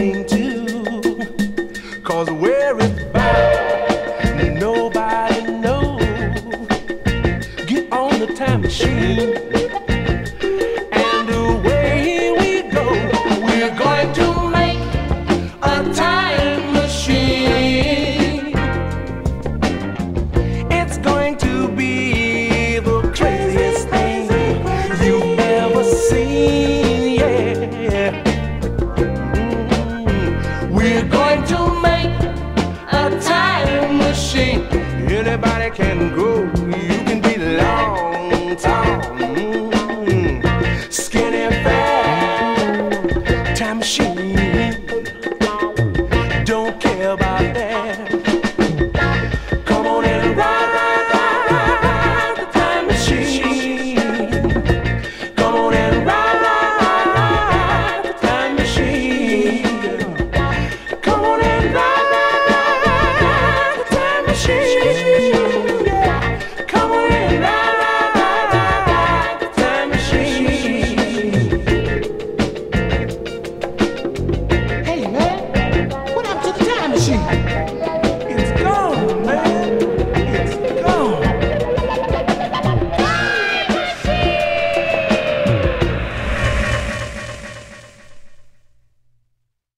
going to, 'cause where it's bound, nobody knows. Get on the time machine, and away we go. We're going to make a time machine. It's going to be the craziest thing you've ever seen, yeah. We're going to make a time machine. Anybody can go, you can be long, tall, skinny, fat. Time machine.